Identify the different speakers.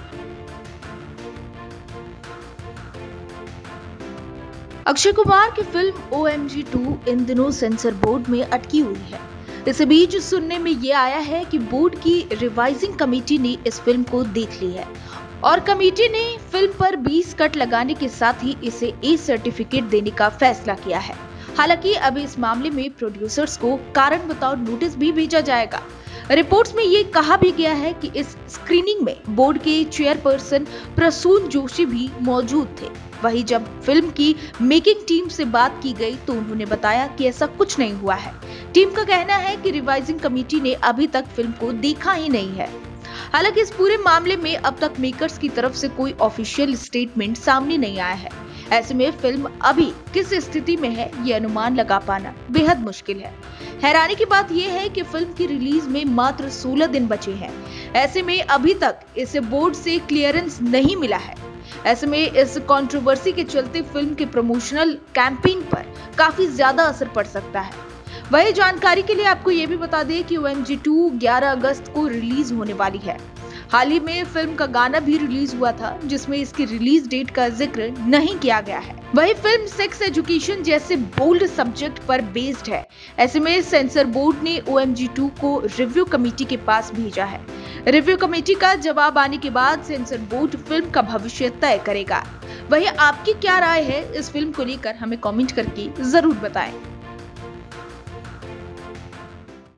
Speaker 1: अक्षय कुमार की film OMG 2 इन दिनों sensor board में अटकी हुई है। इस बीच सुनने में ये आया है कि बोर्ड की रिवाइजिंग कमेटी ने इस फिल्म को देख ली है और कमेटी ने फिल्म पर 20 कट लगाने के साथ ही इसे ए सर्टिफिकेट देने का फैसला किया है। हालांकि अभी इस मामले में प्रोड्यूसर्स को कारण बताओ नोटिस भी भेजा जाएगा। रिपोर्ट्स में ये कहा भी गया है कि इस स्क्रीनिंग में बोर्ड के चेयरपर्सन प्रसून जोशी भी मौजूद थे। वहीं जब फिल्म की मेकिंग टीम से बात की गई तो उन्होंने बताया कि ऐसा कुछ नहीं हुआ है। टीम का कहना है कि रिवाइजिंग कमेटी ने अभी तक फिल्म को देखा ही नहीं है। हालांकि इस पूरे मामले में अब तक मेकर्स की तरफ से कोई ऑफिशियल स्टेटमेंट सामने नहीं आया है। ऐसे में फिल्म अभी किस स्थिति में है ये अनुमान लगा पाना बेहद मुश्किल है। हैरानी की बात यह है कि फिल्म की रिलीज में मात्र 16 दिन बचे हैं। ऐसे में अभी तक इसे बोर्ड से क्लियरेंस नहीं मिला है। ऐसे में इस कंट्रोवर्सी के चलते फिल्म के प्रमोशनल कैंपेन पर काफी ज्यादा असर पड़ सकता है। वही जानकारी के लिए आपको ये भी बता दें कि OMG 2 11 अगस्त को रिलीज होने वाली है। हाल ही में फिल्म का गाना भी रिलीज हुआ था जिसमें इसकी रिलीज डेट का जिक्र नहीं किया गया है। वही फिल्म सेक्स एजुकेशन जैसे बोल्ड सब्जेक्ट पर बेस्ड है। ऐसे में सेंसर बोर्ड ने OMG 2 को रिव्यू कमेटी के पास भेजा है। रिव्यू कमेटी का जवाब आने के बाद सेंसर बोर्ड फिल्म का भविष्य तय करेगा। वही आपकी क्या राय है इस फिल्म को लेकर हमें कमेंट करके जरूर बताएं।